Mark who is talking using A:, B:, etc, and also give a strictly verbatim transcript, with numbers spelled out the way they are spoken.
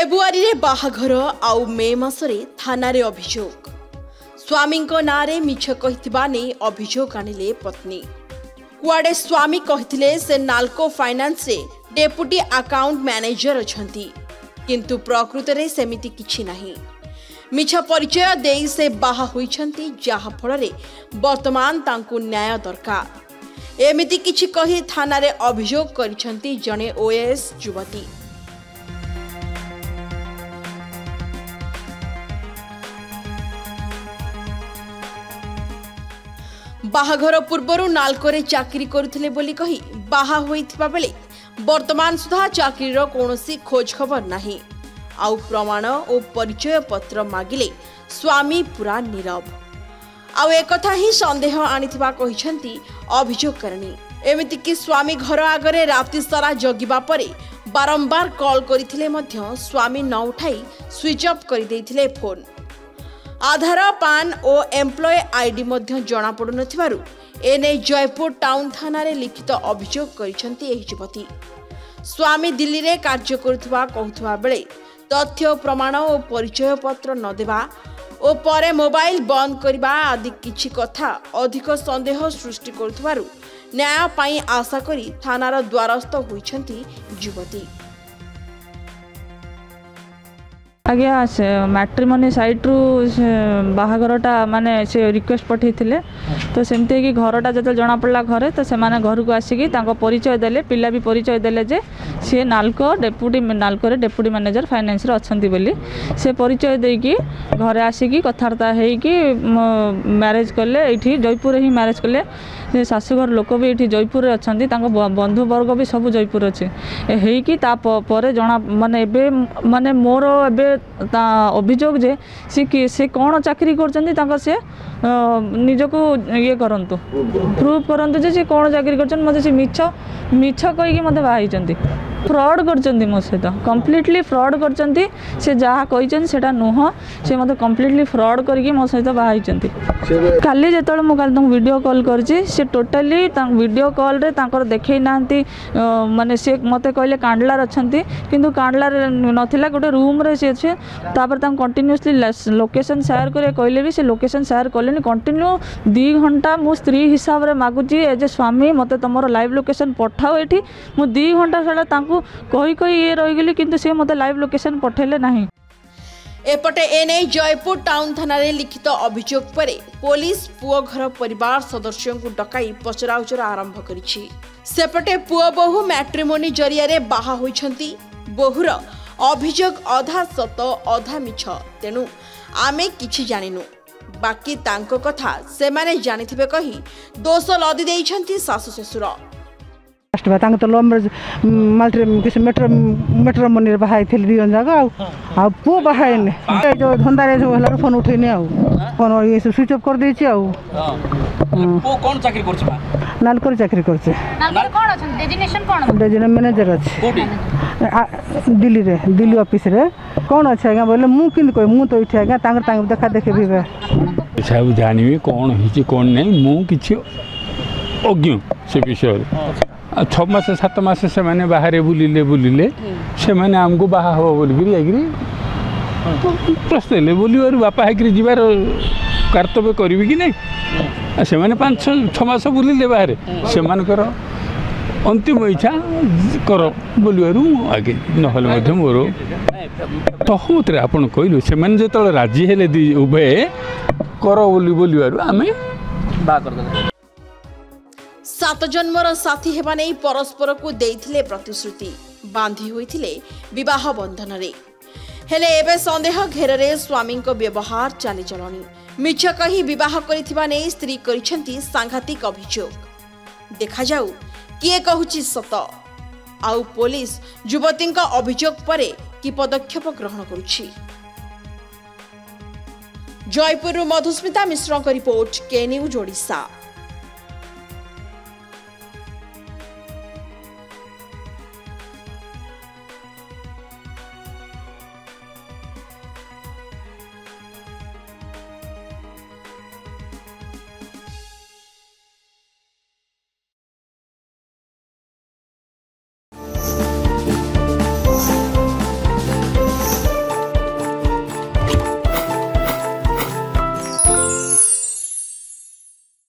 A: February रे बाहाघर आउ मे मासरे थाना रे अभियोग स्वामी नारे मिछ कहिथिबा नै अभियोग आनिले पत्नी। कुआडे स्वामी कहिथिले से नाल्को फाइनान्स रे डेपुटी अकाउंट मैनेजर अछंती किंतु प्रकृत रे सेमिति किछि नाही। मिछ परिचय देई से बाहा होइछंती जाहा फल रे वर्तमान तांकु न्याय दरकार एमिति किछि कहि थाना रे अभियोग करिछंती जणे ओएस युवती। बाहाघर पूर्वरु नाल्कोरे चाकरी करुथिले बोली कही बाहा होइथिबा बेले वर्तमान सुधा चाकरीर कोनोसी खोज खबर नाही। आउ प्रमाण और परिचय पत्र मागिले स्वामी पूरा नीरव। आउ एकथा ही संदेह आनिथिबा कहिसंती अभियोगकरणी। एमिति कि स्वामी घर आगरे राति सारा जगिबा परे बारंबार कॉल करिथिले मध्य स्वामी न उठाई स्विच ऑफ करि दैथिले फोन। आधार पान और एम्प्लॉय आईडी मध्य जणा पडु नथिबारु एने जयपुर टाउन थाना रे लिखित अभियोग करिसंती एही युवती। स्वामी दिल्ली रे कार्य करुथबा कहथबा बेले तथ्य प्रमाण और परिचय पत्र न देबा और परे मोबाइल बंद करबा आदि किछि कथा अधिक संदेह सृष्टि करुथबारु न्याय पाई आशा करी थानार द्वारस्थ होइछंती युवती।
B: आज्ञा से मैट्रिमोनी साइट रू बाहाघरटा माने से रिक्वेस्ट पठे तो सेमती कि घरटा जो जना पड़ा घरे तो से घर को आसिकी परिचय देले पिला भी परिचय देले जे सी नाल्को डेपुटी नाल्को रे डेपुटी मैनेजर फाइनेंस रे अछंती बोली से परिचय देकी घरे आसिकी कथार्ता हेकी मैरेज कले एठी जयपुर ही मैरेज कले। शाशुघर लोक भी ये जयपुर अच्छी बंधु वर्ग भी सब जयपुर अच्छे हेकी तापर जना माने एबे माने मोर एबे अभियोग जे सी से कौन चाकरी कर से निजको ये करंतु प्रूव करंतु जे कौन चाकरी कर मत से मिछ मिछ कहीकि मत बाहर फ्रॉड करचंती मो सहित कम्प्लीटली फ्रॉड करचंती से जहाँ कहिचन सेटा नुह से मत कम्प्लीटली फ्रॉड करके मो सहित बाहरचंती। काली जेतले मु काल तंग वीडियो कॉल करची से टोटली वीडियो कॉल रे तांकर देखै नांती माने से मते कहले कांडलार अछंती किंतु कांडलार नथिला गोटे रूम रे से छै तापर तांग कंटीन्यूअसली लोकेशन शेयर करे कहले भी से लोकेशन शेयर करलेनी कंटिन्यू दो घंटा मु स्त्री हिसाब रे मागुची एज ए स्वामी मते तमरो लाइव लोकेशन पठाओ एठी मु दो घंटा सला तांको कही कही ये रहीगली किंतु से मते लाइव लोकेशन पठेले नाही।
A: एपटे एने जयपुर टाउन थाना रे लिखित अभियोग परे पुलिस पुओ घर परिवार सदस्यों को डकाई पचराउचरा आरंभ करिछि। सेपटे पुओ बहु मैट्रिमोनी जरिया रे बाहा होइछंती बहुर अभियोग अधा सत अधा मिछ तेनु आमे किछि जानिनु बाकी तांको कथा से माने जानिथिबे कही दोष लदी देइछंती सासु ससुर।
C: तो लम्बर मल्टी किसी मेट्रो मेट्रो मनी बाहाई थी दी जगह आ पु बाहाई जो धंदा रे जो फोन उठेनी आ फोन ये स्विच ऑफ कर देछि आ पु कोन चाकरी करछ बा नालकोर चाकरी करछ नालकोर कोन अछन डेजिग्नेशन कोन डेजिग्नेशन मैनेजर अछि कोठी दिल्ली रे दिल्ली ऑफिस रे कोन अछि आगा बोले मु किन कोइ मु तो इठे आगा तांगर तांगर देखा देखे भी सब
D: जानिबे कोन हिची कोन नै मु किछि अज्ञ से विषय छ मास सात मास से मैंने बाहर बुलिले बुलिले से मैंने आमको बाहा हो बोलिकी जाकरी प्रश्न बोल बापा है जीवार कर्तव्य करी कि नहीं से मैंने पाँच छ मास बुलिले बाहर से अंतिम इच्छा कर बोलू आगे ना मोर तहमत आपड़ कहलु से जो राजी हेले उभय कर बोलू आम बा कर
A: सात जन्मर साथी हेबा नै परस्पर को देइथिले प्रतिश्रुति बांधी होइथिले विवाह बंधन रे हेले एबे संदेह घेर रे स्वामी को व्यवहार चाली चलनी मिछ कही विवाह करिथिबा नै स्त्री करिसंती सांघातिक अभियोग। देखा जाऊ किए कहूची सत आउ पुलिस युवती अभियोग परे कि पदक्षेप ग्रहण करुछि। जयपुर मधुस्मिता मिश्र को रिपोर्ट के न्यूज ओडिशा।